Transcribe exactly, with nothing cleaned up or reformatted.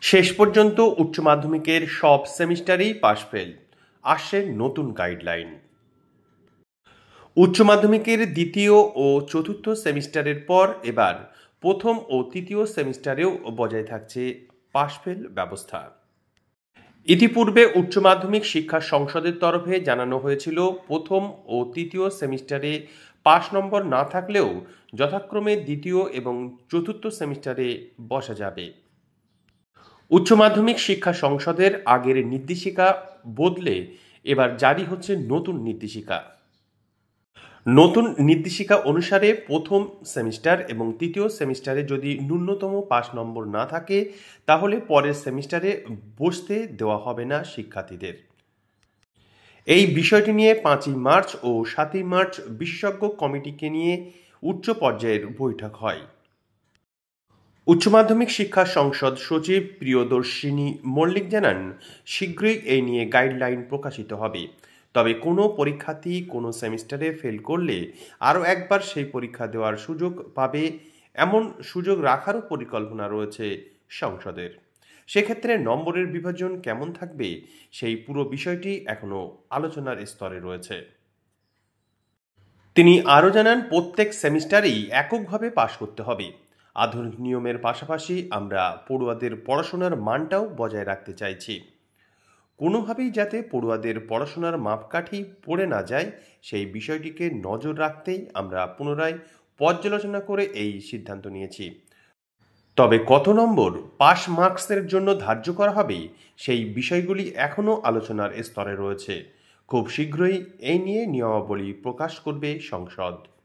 শেষ পর্যন্ত উচ্চ মাধ্যমিকের সব সেমিস্টারেই পাশ ফেল, আসছে নতুন গাইডলাইন। উচ্চ মাধ্যমিকের দ্বিতীয় ও চতুর্থ সেমিস্টারের পর এবার প্রথম ও তৃতীয় সেমিস্টারেও বজায় থাকছে পাশ ফেল ব্যবস্থা। ইতিপূর্বে উচ্চ মাধ্যমিক শিক্ষা সংসদের তরফে জানানো হয়েছিল, প্রথম ও তৃতীয় সেমিস্টারে পাশ নম্বর না থাকলেও যথাক্রমে দ্বিতীয় এবং চতুর্থ সেমিস্টারে বসা যাবে। উচ্চ মাধ্যমিক শিক্ষা সংসদের আগের নির্দেশিকা বদলে এবার জারি হচ্ছে নতুন নির্দেশিকা। নতুন নির্দেশিকা অনুসারে প্রথম সেমিস্টার এবং তৃতীয় সেমিস্টারে যদি ন্যূনতম পাস নম্বর না থাকে তাহলে পরের সেমিস্টারে বসতে দেওয়া হবে না শিক্ষার্থীদের। এই বিষয়টি নিয়ে পাঁচই মার্চ ও সাতই মার্চ বিশেষজ্ঞ কমিটিকে নিয়ে উচ্চ পর্যায়ের বৈঠক হয়। উচ্চ মাধ্যমিক শিক্ষা সংসদ সচিব প্রিয়দর্শিনী মল্লিক জানান, শীঘ্রই এই নিয়ে গাইডলাইন প্রকাশিত হবে। তবে কোনো পরীক্ষার্থী কোনো সেমিস্টারে ফেল করলে আরও একবার সেই পরীক্ষা দেওয়ার সুযোগ পাবে, এমন সুযোগ রাখারও পরিকল্পনা রয়েছে সংসদের। সেক্ষেত্রে নম্বরের বিভাজন কেমন থাকবে সেই পুরো বিষয়টি এখনও আলোচনার স্তরে রয়েছে। তিনি আরও জানান, প্রত্যেক সেমিস্টারেই এককভাবে পাশ করতে হবে। আধুনিক নিয়মের পাশাপাশি আমরা পড়ুয়াদের পড়াশোনার মানটাও বজায় রাখতে চাইছি। কোনোভাবেই যাতে পড়ুয়াদের পড়াশোনার মাপকাঠি পড়ে না যায় সেই বিষয়টিকে নজর রাখতেই আমরা পুনরায় পর্যালোচনা করে এই সিদ্ধান্ত নিয়েছি। তবে কত নম্বর পাস মার্কসের জন্য ধার্য করা হবে সেই বিষয়গুলি এখনও আলোচনার স্তরে রয়েছে। খুব শীঘ্রই এই নিয়ে নিয়মাবলী প্রকাশ করবে সংসদ।